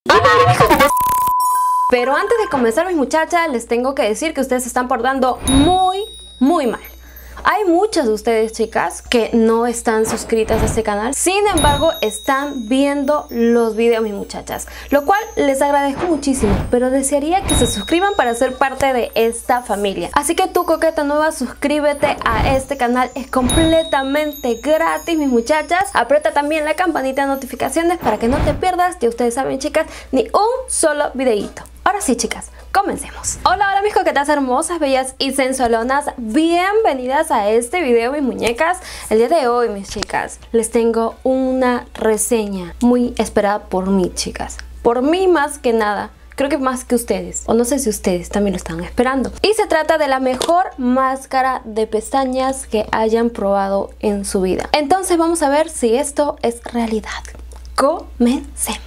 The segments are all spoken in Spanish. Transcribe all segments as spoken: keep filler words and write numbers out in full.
Pero antes de comenzar, mis muchachas, les tengo que decir que ustedes se están portando muy, muy mal. Hay muchas de ustedes, chicas, que no están suscritas a este canal. Sin embargo, están viendo los videos, mis muchachas, lo cual les agradezco muchísimo, pero desearía que se suscriban para ser parte de esta familia. Así que tú, coqueta nueva, suscríbete a este canal. Es completamente gratis, mis muchachas. Aprieta también la campanita de notificaciones para que no te pierdas, ya ustedes saben, chicas, ni un solo videíto. Ahora sí, chicas, comencemos. Hola, hola mis coquetas hermosas, bellas y sensualonas. Bienvenidas a este video, mis muñecas. El día de hoy, mis chicas, les tengo una reseña muy esperada por mí, chicas. Por mí más que nada. Creo que más que ustedes, o no sé si ustedes también lo están esperando. Y se trata de la mejor máscara de pestañas que hayan probado en su vida. Entonces vamos a ver si esto es realidad. Comencemos.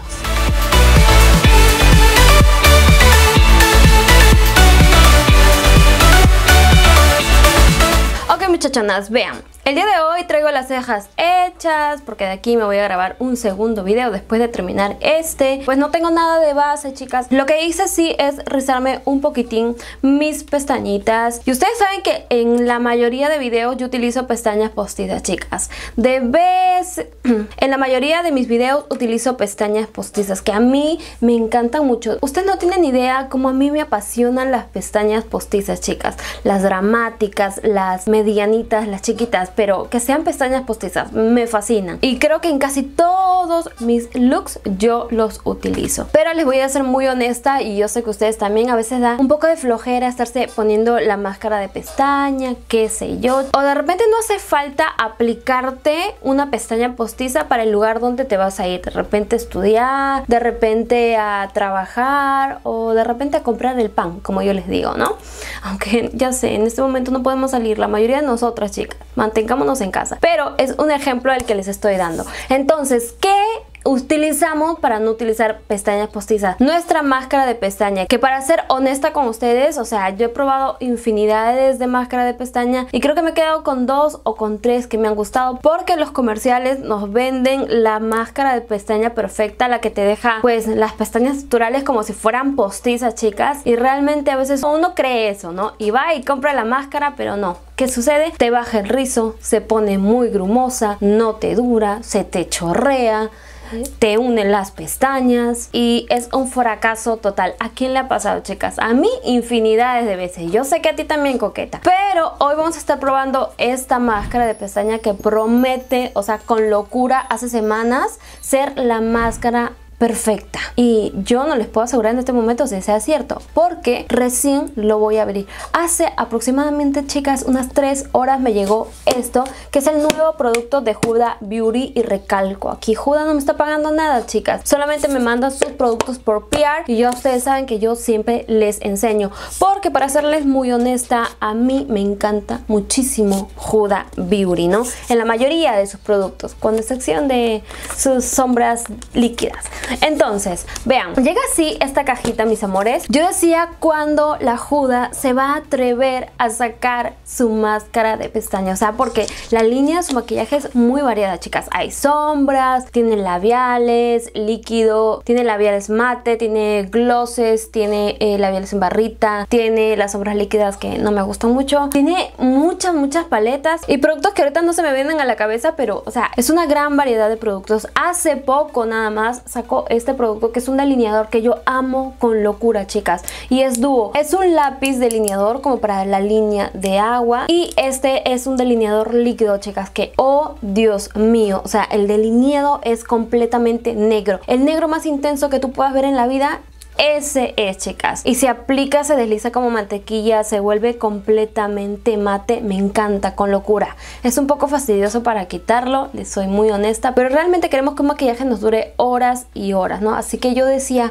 Ok, muchachonas, vean. El día de hoy traigo las cejas hechas porque de aquí me voy a grabar un segundo video después de terminar este. Pues no tengo nada de base, chicas. Lo que hice sí es rizarme un poquitín mis pestañitas. Y ustedes saben que en la mayoría de videos yo utilizo pestañas postizas, chicas. De vez en la mayoría de mis videos utilizo pestañas postizas que a mí me encantan mucho. Ustedes no tienen idea cómo a mí me apasionan las pestañas postizas, chicas. Las dramáticas, las medianitas, las chiquitas, pero que sean pestañas postizas me fascinan y creo que en casi todos mis looks yo los utilizo. Pero les voy a ser muy honesta y yo sé que ustedes también a veces da un poco de flojera estarse poniendo la máscara de pestaña, qué sé yo, o de repente no hace falta aplicarte una pestaña postiza para el lugar donde te vas a ir, de repente a estudiar, de repente a trabajar o de repente a comprar el pan, como yo les digo, ¿no? Aunque ya sé, en este momento no podemos salir, la mayoría de nosotras, chicas, mantengámonos en casa, pero es un ejemplo al que les estoy dando. Entonces, ¿qué utilizamos para no utilizar pestañas postizas? Nuestra máscara de pestaña, que para ser honesta con ustedes, o sea, yo he probado infinidades de máscara de pestaña y creo que me he quedado con dos o con tres que me han gustado, porque los comerciales nos venden la máscara de pestaña perfecta, la que te deja pues las pestañas naturales como si fueran postizas, chicas, y realmente a veces uno cree eso, ¿no? Y va y compra la máscara, pero no. ¿Qué sucede? Te baja el rizo, se pone muy grumosa, no te dura, se te chorrea, te unen las pestañas y es un fracaso total. ¿A quién le ha pasado, chicas? A mí infinidades de veces. Yo sé que a ti también, coqueta. Pero hoy vamos a estar probando esta máscara de pestaña que promete, o sea, con locura, hace semanas ser la máscara perfecta. Y yo no les puedo asegurar en este momento si sea cierto, porque recién lo voy a abrir. Hace aproximadamente, chicas, unas tres horas me llegó esto, que es el nuevo producto de Huda Beauty. Y recalco, aquí Huda no me está pagando nada, chicas. Solamente me mandan sus productos por P R y ya ustedes saben que yo siempre les enseño, porque para serles muy honesta, a mí me encanta muchísimo Huda Beauty, ¿no? En la mayoría de sus productos, con excepción de sus sombras líquidas. Entonces, vean, llega así esta cajita, mis amores. Yo decía, cuando la Huda se va a atrever a sacar su máscara de pestaña, o sea, porque la línea de su maquillaje es muy variada, chicas. Hay sombras, tiene labiales, líquido, tiene labiales mate, tiene glosses, tiene eh, labiales en barrita, tiene las sombras líquidas que no me gustan mucho, tiene muchas, muchas paletas y productos que ahorita no se me vienen a la cabeza, pero, o sea, es una gran variedad de productos. Hace poco nada más sacó este producto que es un delineador que yo amo con locura, chicas, y es dúo. Es un lápiz delineador como para la línea de agua y este es un delineador líquido, chicas, que oh Dios mío, o sea, el delineado es completamente negro, el negro más intenso que tú puedas ver en la vida. Ese es, chicas, y se aplica, se desliza como mantequilla, se vuelve completamente mate. Me encanta con locura. Es un poco fastidioso para quitarlo, les soy muy honesta, pero realmente queremos que un maquillaje nos dure horas y horas, ¿no? Así que yo decía,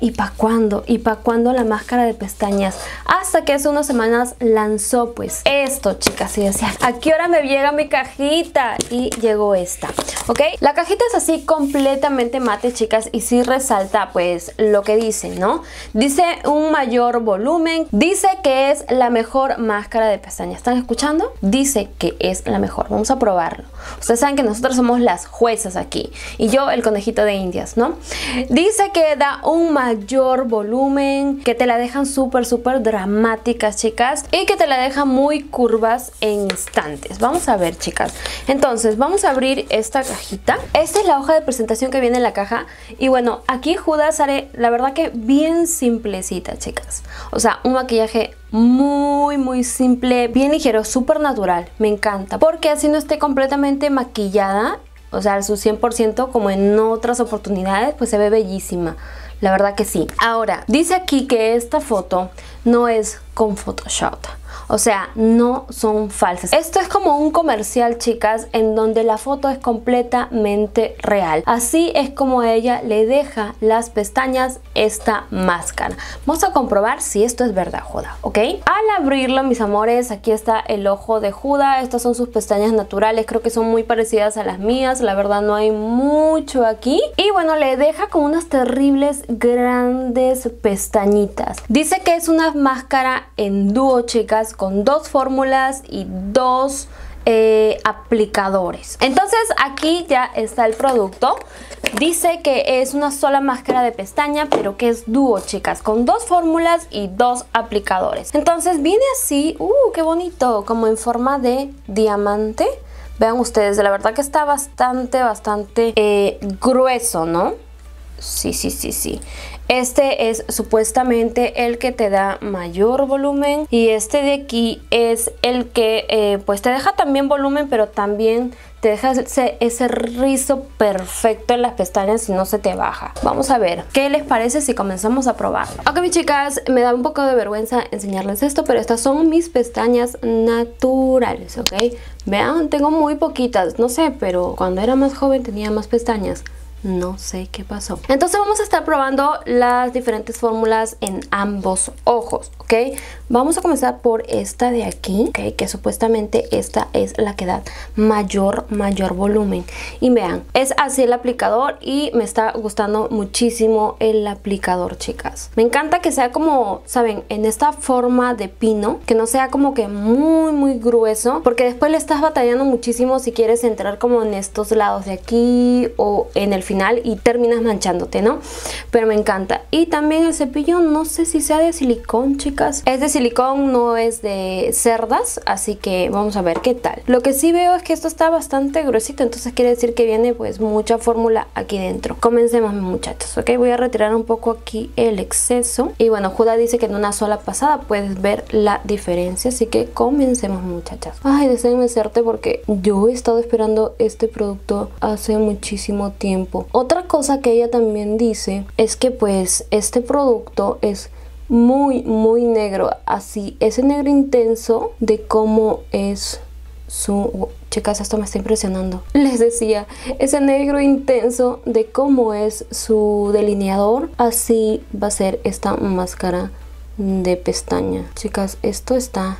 ¿y para cuándo? ¿Y para cuándo la máscara de pestañas? Hasta que hace unas semanas lanzó pues esto, chicas, y decía, ¿a qué hora me llega mi cajita? Y llegó esta, ¿ok? La cajita es así completamente mate, chicas, y sí resalta pues lo que dice, ¿no? Dice un mayor volumen, dice que es la mejor máscara de pestañas. ¿Están escuchando? Dice que es la mejor. Vamos a probarlo. Ustedes saben que nosotros somos las juezas aquí y yo el conejito de Indias, ¿no? Dice que da un mayor volumen, que te la dejan súper súper dramáticas, chicas, y que te la dejan muy curvas en instantes. Vamos a ver, chicas. Entonces vamos a abrir esta cajita. Esta es la hoja de presentación que viene en la caja y bueno, aquí Huda sale la verdad que bien simplecita, chicas. O sea, un maquillaje muy muy simple, bien ligero, súper natural. Me encanta porque así no esté completamente maquillada, o sea, al su cien por ciento como en otras oportunidades, pues se ve bellísima. La verdad que sí. Ahora, dice aquí que esta foto no es con Photoshop. O sea, no son falsas. Esto es como un comercial, chicas, en donde la foto es completamente real. Así es como ella le deja las pestañas esta máscara. Vamos a comprobar si esto es verdad, Huda, ¿ok? Al abrirlo, mis amores, aquí está el ojo de Huda. Estas son sus pestañas naturales. Creo que son muy parecidas a las mías. La verdad no hay mucho aquí. Y bueno, le deja con unas terribles grandes pestañitas. Dice que es una máscara en dúo, chicas, con dos fórmulas y dos eh, aplicadores. Entonces aquí ya está el producto. Dice que es una sola máscara de pestaña, pero que es dúo, chicas, con dos fórmulas y dos aplicadores. Entonces viene así, uh, qué bonito, como en forma de diamante. Vean ustedes, la verdad que está bastante, bastante eh, grueso, ¿no? Sí, sí, sí, sí. Este es supuestamente el que te da mayor volumen y este de aquí es el que eh, pues te deja también volumen, pero también te deja ese, ese rizo perfecto en las pestañas y no se te baja. Vamos a ver qué les parece si comenzamos a probarlo. Ok, mis chicas, me da un poco de vergüenza enseñarles esto, pero estas son mis pestañas naturales, ¿ok? Vean, tengo muy poquitas, no sé, pero cuando era más joven tenía más pestañas. No sé qué pasó. Entonces vamos a estar probando las diferentes fórmulas en ambos ojos, ¿ok? Vamos a comenzar por esta de aquí, ¿ok? Que supuestamente esta es la que da mayor, mayor volumen. Y vean, es así el aplicador y me está gustando muchísimo el aplicador, chicas. Me encanta que sea como, ¿saben? En esta forma de pino, que no sea como que muy, muy grueso, porque después le estás batallando muchísimo si quieres entrar como en estos lados de aquí o en el final y terminas manchándote, ¿no? Pero me encanta. Y también el cepillo, no sé si sea de silicón, chicas. Es de silicón, no es de cerdas, así que vamos a ver qué tal. Lo que sí veo es que esto está bastante gruesito, entonces quiere decir que viene pues mucha fórmula aquí dentro. Comencemos, muchachos, ¿ok? Voy a retirar un poco aquí el exceso. Y bueno, Huda dice que en una sola pasada puedes ver la diferencia, así que comencemos, muchachas. Ay, deseenme suerte porque yo he estado esperando este producto hace muchísimo tiempo. Otra cosa que ella también dice es que pues este producto es muy muy negro, así ese negro intenso de cómo es su... Chicas, esto me está impresionando. Les decía, ese negro intenso de cómo es su delineador, así va a ser esta máscara de pestaña. Chicas, esto está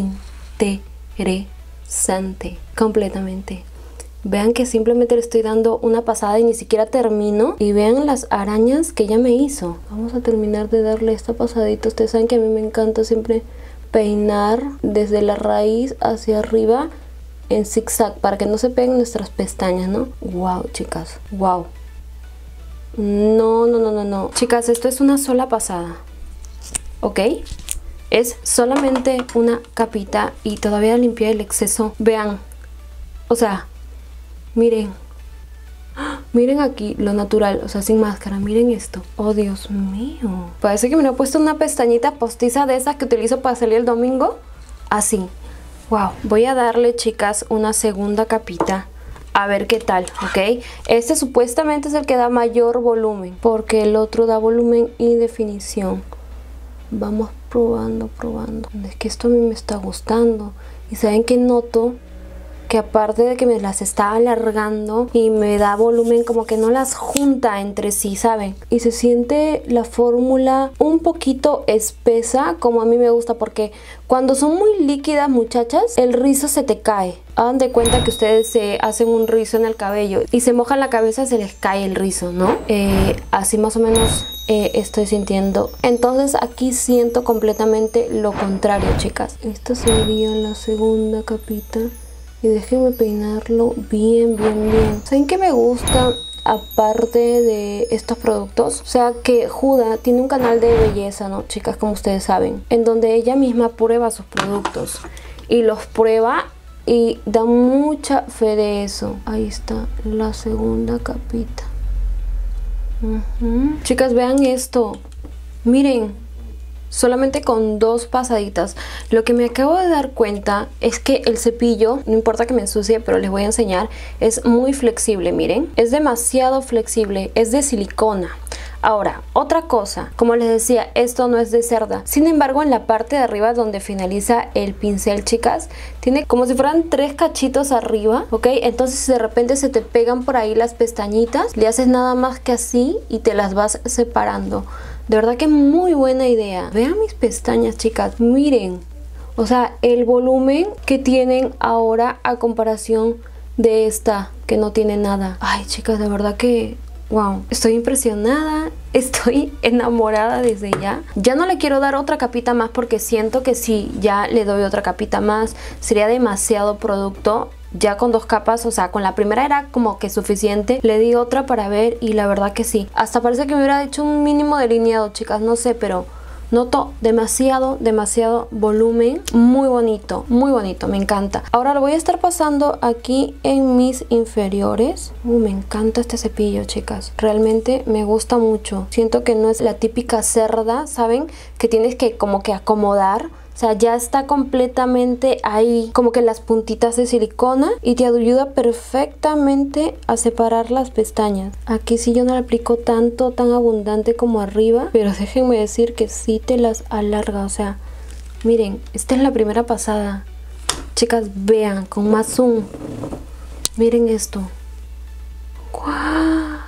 interesante completamente. Vean que simplemente le estoy dando una pasada y ni siquiera termino. Y vean las arañas que ella me hizo. Vamos a terminar de darle esta pasadita. Ustedes saben que a mí me encanta siempre peinar desde la raíz hacia arriba en zigzag para que no se peguen nuestras pestañas, ¿no? Wow, chicas, wow. No, no, no, no, no. Chicas, esto es una sola pasada, ¿ok? Es solamente una capita y todavía limpié el exceso. Vean, o sea... Miren, miren aquí lo natural, o sea, sin máscara, miren esto. Oh, Dios mío. Parece que me he puesto una pestañita postiza de esas que utilizo para salir el domingo. Así. Wow. Voy a darle, chicas, una segunda capita. A ver qué tal, ¿ok? Este supuestamente es el que da mayor volumen, porque el otro da volumen y definición. Vamos probando, probando. Es que esto a mí me está gustando. Y ¿saben qué noto? que aparte de que me las está alargando y me da volumen, como que no las junta entre sí, ¿saben? Y se siente la fórmula un poquito espesa, como a mí me gusta, porque cuando son muy líquidas, muchachas, el rizo se te cae. Hagan de cuenta que ustedes se hacen un rizo en el cabello y se mojan la cabeza, se les cae el rizo, ¿no? Eh, así más o menos eh, estoy sintiendo. Entonces aquí siento completamente lo contrario, chicas. Esta sería la segunda capita. Y déjenme peinarlo bien, bien, bien. ¿Saben qué me gusta? Aparte de estos productos, o sea que Huda tiene un canal de belleza, ¿no, chicas? Como ustedes saben, en donde ella misma prueba sus productos y los prueba y da mucha fe de eso. Ahí está la segunda capita. Uh-huh. Chicas, vean esto, miren, solamente con dos pasaditas. Lo que me acabo de dar cuenta es que el cepillo, no importa que me ensucie, pero les voy a enseñar, es muy flexible, miren. Es demasiado flexible, es de silicona. Ahora, otra cosa, como les decía, esto no es de cerda. Sin embargo, en la parte de arriba donde finaliza el pincel, chicas, tiene como si fueran tres cachitos arriba, ¿ok? Entonces de repente se te pegan por ahí las pestañitas, le haces nada más que así y te las vas separando. De verdad que muy buena idea. Vean mis pestañas, chicas, miren. O sea, el volumen que tienen ahora a comparación de esta, que no tiene nada. Ay, chicas, de verdad que... wow, estoy impresionada, estoy enamorada desde ya. Ya no le quiero dar otra capita más porque siento que si ya le doy otra capita más sería demasiado producto. Ya con dos capas, o sea, con la primera era como que suficiente. Le di otra para ver y la verdad que sí. Hasta parece que me hubiera hecho un mínimo delineado, chicas, no sé, pero... noto demasiado, demasiado volumen. Muy bonito, muy bonito, me encanta. Ahora lo voy a estar pasando aquí en mis inferiores. Uh, me encanta este cepillo, chicas. Realmente me gusta mucho. Siento que no es la típica cerda, ¿saben? Que tienes que como que acomodar. O sea, ya está completamente ahí, como que las puntitas de silicona, y te ayuda perfectamente a separar las pestañas. Aquí sí yo no le aplico tanto, tan abundante como arriba, pero déjenme decir que sí te las alarga. O sea, miren, esta es la primera pasada. Chicas, vean, con más zoom. Miren esto. ¡Guau!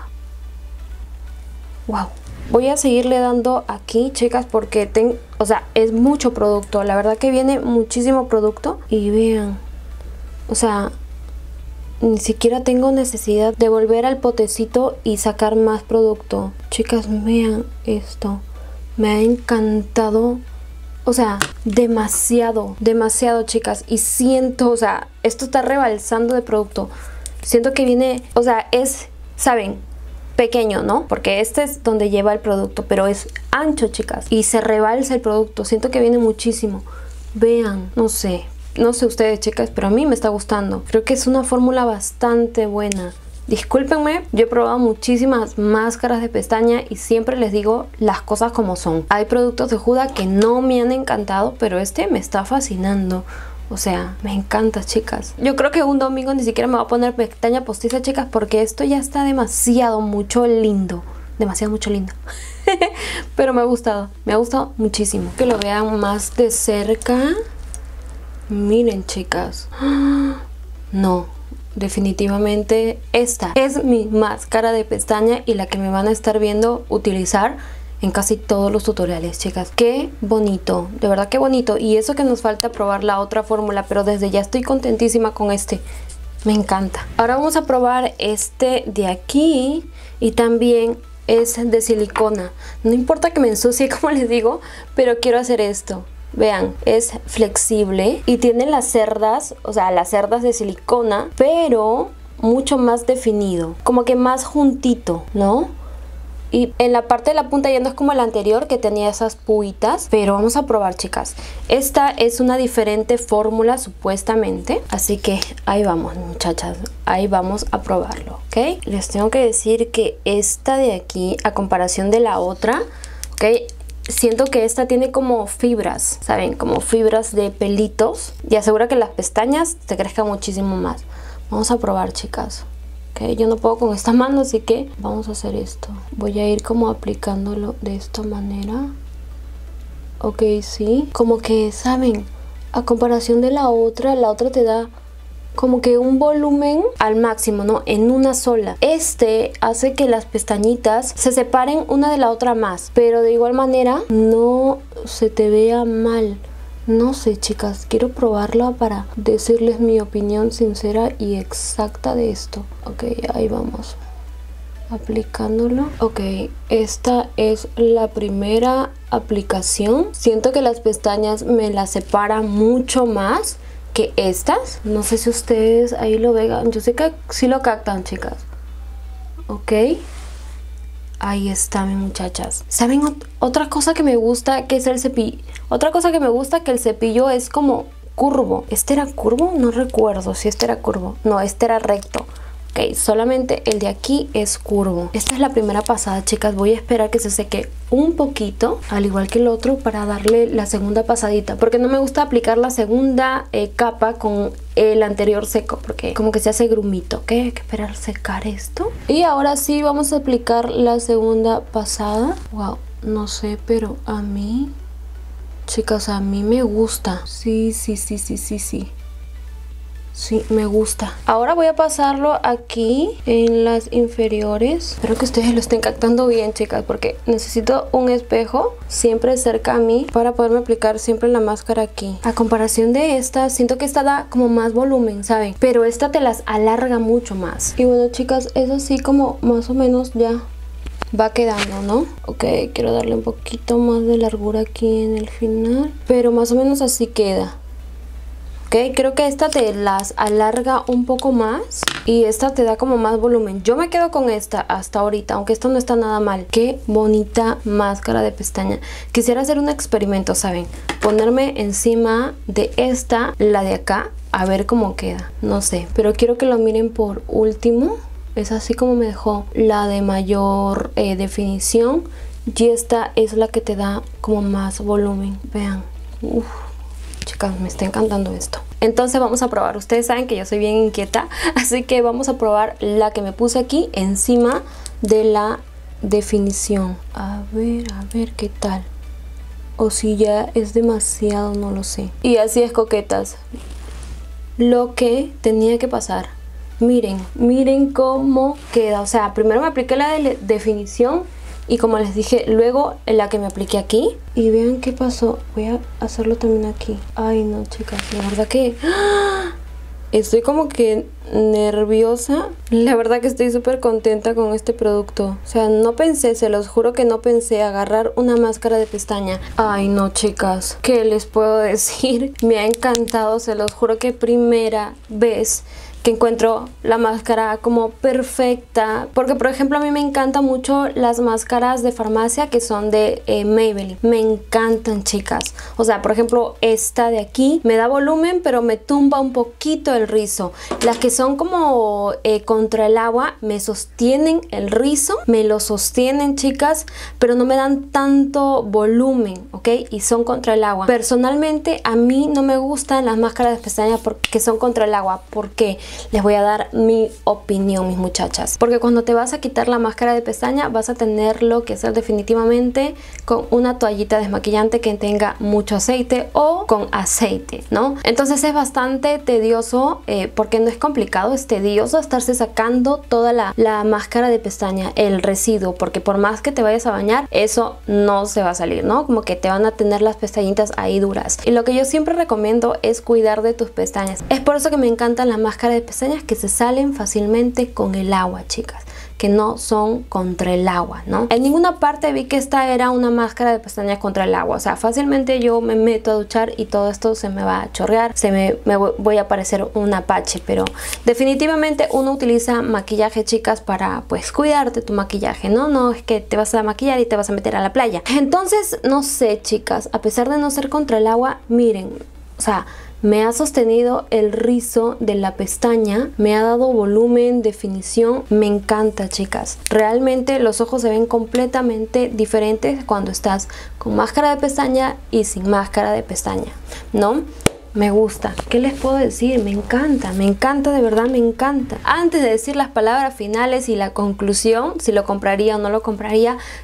¡Wow! Voy a seguirle dando aquí, chicas, porque tengo, o sea, es mucho producto. La verdad que viene muchísimo producto. Y vean, o sea, ni siquiera tengo necesidad de volver al potecito y sacar más producto. Chicas, vean esto. Me ha encantado. O sea, demasiado, demasiado, chicas. Y siento, o sea, esto está rebalsando de producto. Siento que viene, o sea, es, ¿saben? Pequeño, ¿no? Porque este es donde lleva el producto, pero es ancho, chicas, y se rebalsa el producto. Siento que viene muchísimo. Vean, no sé, no sé ustedes, chicas, pero a mí me está gustando. Creo que es una fórmula bastante buena. Discúlpenme, yo he probado muchísimas máscaras de pestaña y siempre les digo las cosas como son. Hay productos de Huda que no me han encantado, pero este me está fascinando. O sea, me encanta, chicas. Yo creo que un domingo ni siquiera me voy a poner pestaña postiza, chicas, porque esto ya está demasiado mucho lindo. Demasiado mucho lindo. Pero me ha gustado. Me ha gustado muchísimo. Que lo vean más de cerca. Miren, chicas. No, definitivamente esta es mi máscara de pestaña y la que me van a estar viendo utilizar en casi todos los tutoriales, chicas. Qué bonito, de verdad qué bonito. Y eso que nos falta probar la otra fórmula, pero desde ya estoy contentísima con este. Me encanta. Ahora vamos a probar este de aquí y también es de silicona. No importa que me ensucie, como les digo, pero quiero hacer esto. Vean, es flexible y tiene las cerdas, o sea, las cerdas de silicona, pero mucho más definido, como que más juntito, ¿no? Y en la parte de la punta ya no es como la anterior que tenía esas puitas. Pero vamos a probar, chicas. Esta es una diferente fórmula supuestamente. Así que ahí vamos, muchachas. Ahí vamos a probarlo, ¿ok? Les tengo que decir que esta de aquí, a comparación de la otra, ¿ok? Siento que esta tiene como fibras, ¿saben? Como fibras de pelitos. Y asegura que las pestañas te crezcan muchísimo más. Vamos a probar, chicas. Okay, yo no puedo con esta mano, así que vamos a hacer esto. Voy a ir como aplicándolo de esta manera. Ok, sí. Como que, ¿saben? A comparación de la otra, la otra te da como que un volumen al máximo, ¿no? En una sola. Este hace que las pestañitas se separen una de la otra más, pero de igual manera no se te vea mal. No sé, chicas, quiero probarla para decirles mi opinión sincera y exacta de esto. Ok, ahí vamos. Aplicándolo. Ok, esta es la primera aplicación. Siento que las pestañas me las separan mucho más que estas. No sé si ustedes ahí lo vean. Yo sé que sí lo captan, chicas. Ok. Ahí está, mis muchachas. ¿Saben ot otra cosa que me gusta? Que es el cepillo. Otra cosa que me gusta que el cepillo es como curvo. ¿Este era curvo? No recuerdo si este era curvo. No, este era recto. Ok, solamente el de aquí es curvo. Esta es la primera pasada, chicas. Voy a esperar que se seque un poquito, al igual que el otro, para darle la segunda pasadita. Porque no me gusta aplicar la segunda eh, capa con el anterior seco, porque como que se hace grumito. Ok, hay que esperar secar esto. Y ahora sí vamos a aplicar la segunda pasada. Wow, no sé, pero a mí... Chicas, a mí me gusta. Sí, sí, sí, sí, sí, sí. Sí, me gusta. Ahora voy a pasarlo aquí en las inferiores. Espero que ustedes lo estén captando bien, chicas, porque necesito un espejo siempre cerca a mí para poderme aplicar siempre la máscara aquí. A comparación de esta, siento que esta da como más volumen, ¿saben? Pero esta te las alarga mucho más. Y bueno, chicas, es así como más o menos ya va quedando, ¿no? Ok, quiero darle un poquito más de largura aquí en el final, pero más o menos así queda. Ok, creo que esta te las alarga un poco más y esta te da como más volumen. Yo me quedo con esta hasta ahorita, aunque esto no está nada mal. Qué bonita máscara de pestaña. Quisiera hacer un experimento, ¿saben? Ponerme encima de esta, la de acá, a ver cómo queda. No sé, pero quiero que lo miren por último. Es así como me dejó la de mayor eh, definición y esta es la que te da como más volumen. Vean. Uf. Chicas, me está encantando esto. Entonces vamos a probar. Ustedes saben que yo soy bien inquieta, así que vamos a probar la que me puse aquí encima de la definición. A ver, a ver qué tal. O si ya es demasiado, no lo sé. Y así es, coquetas, lo que tenía que pasar. Miren, miren cómo queda. O sea, primero me apliqué la de definición y como les dije, luego la que me apliqué aquí. Y vean qué pasó. Voy a hacerlo también aquí. Ay, no, chicas. La verdad que... ¡ah! Estoy como que nerviosa. La verdad que estoy súper contenta con este producto. O sea, no pensé, se los juro que no pensé agarrar una máscara de pestaña. Ay, no, chicas. ¿Qué les puedo decir? Me ha encantado. Se los juro que primera vez que encuentro la máscara como perfecta, porque por ejemplo a mí me encantan mucho las máscaras de farmacia que son de eh, Maybelline, me encantan, chicas. O sea, por ejemplo esta de aquí me da volumen pero me tumba un poquito el rizo. Las que son como eh, contra el agua me sostienen el rizo, me lo sostienen, chicas, pero no me dan tanto volumen, ¿ok? Y son contra el agua. Personalmente a mí no me gustan las máscaras de pestañas porque son contra el agua. ¿Por qué? Les voy a dar mi opinión, mis muchachas. Porque cuando te vas a quitar la máscara de pestaña vas a tenerlo que hacer definitivamente con una toallita desmaquillante que tenga mucho aceite o con aceite, ¿no? Entonces es bastante tedioso, eh, porque no es complicado, es tedioso estarse sacando toda la, la máscara de pestaña, el residuo, porque por más que te vayas a bañar, eso no se va a salir, ¿no? Como que te van a tener las pestañitas ahí duras. Y lo que yo siempre recomiendo es cuidar de tus pestañas. Es por eso que me encantan las máscaras de pestañas que se salen fácilmente con el agua, chicas, que no son contra el agua, ¿no? En ninguna parte vi que esta era una máscara de pestañas contra el agua. O sea, fácilmente yo me meto a duchar y todo esto se me va a chorrear, se me, me voy a parecer un apache. Pero definitivamente uno utiliza maquillaje, chicas, para pues cuidarte tu maquillaje, ¿no? No es que te vas a maquillar y te vas a meter a la playa. Entonces, no sé, chicas, a pesar de no ser contra el agua, miren, o sea, me ha sostenido el rizo de la pestaña, me ha dado volumen, definición, me encanta, chicas. Realmente los ojos se ven completamente diferentes cuando estás con máscara de pestaña y sin máscara de pestaña, ¿no? Me gusta. ¿Qué les puedo decir? Me encanta, me encanta, de verdad me encanta. Antes de decir las palabras finales y la conclusión, si lo compraría o no lo compraría,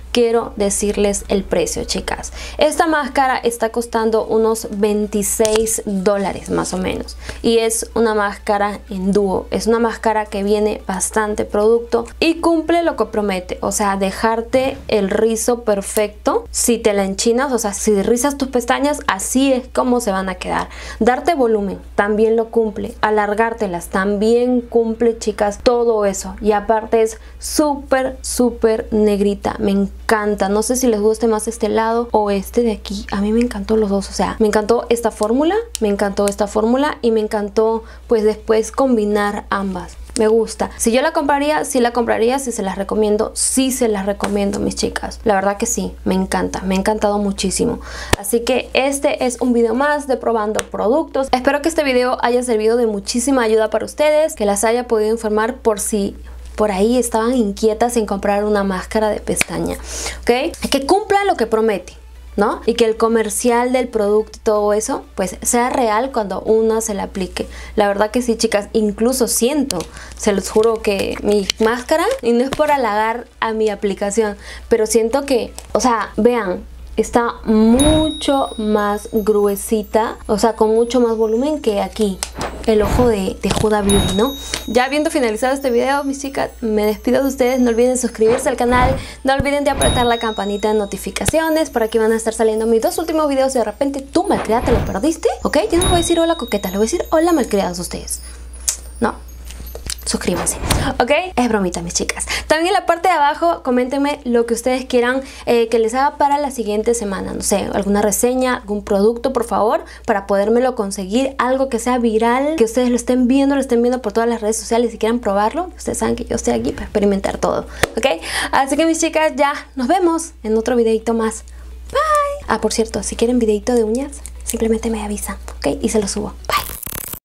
quiero decirles el precio, chicas. Esta máscara está costando unos veintiséis dólares más o menos. Y es una máscara en dúo. Es una máscara que viene bastante producto y cumple lo que promete. O sea, dejarte el rizo perfecto. Si te la enchinas, o sea, si rizas tus pestañas, así es como se van a quedar. Darte volumen, también lo cumple. Alargártelas, también cumple, chicas, todo eso. Y aparte es súper, súper negrita. Me encanta. No sé si les guste más este lado o este de aquí. A mí me encantó los dos. O sea, me encantó esta fórmula, me encantó esta fórmula y me encantó pues después combinar ambas. Me gusta. Si yo la compraría, sí la compraría. Si se las recomiendo, sí se las recomiendo, mis chicas. La verdad que sí, me encanta. Me ha encantado muchísimo. Así que este es un video más de probando productos. Espero que este video haya servido de muchísima ayuda para ustedes, que las haya podido informar por si por ahí estaban inquietas en comprar una máscara de pestaña, ¿ok? Que cumpla lo que promete, ¿no? Y que el comercial del producto y todo eso, pues sea real cuando una se la aplique. La verdad que sí, chicas, incluso siento, se los juro que mi máscara, y no es por halagar a mi aplicación, pero siento que, o sea, vean, está mucho más gruesita, o sea, con mucho más volumen que aquí el ojo de, de Huda Beauty, ¿no? Ya habiendo finalizado este video, mis chicas, me despido de ustedes. No olviden suscribirse al canal, no olviden de apretar la campanita de notificaciones. Por aquí van a estar saliendo mis dos últimos videos. De repente tú, malcriada, te lo perdiste, ¿ok? Yo no le voy a decir hola coqueta, le voy a decir hola malcriadas a ustedes. No, suscríbanse, ¿ok? Es bromita, mis chicas. También en la parte de abajo, coméntenme lo que ustedes quieran eh, que les haga para la siguiente semana. No sé, alguna reseña, algún producto, por favor, para podérmelo conseguir. Algo que sea viral, que ustedes lo estén viendo, lo estén viendo por todas las redes sociales y quieran probarlo. Ustedes saben que yo estoy aquí para experimentar todo, ¿ok? Así que, mis chicas, ya nos vemos en otro videito más. Bye. Ah, por cierto, si quieren videito de uñas, simplemente me avisan, ¿ok? Y se lo subo.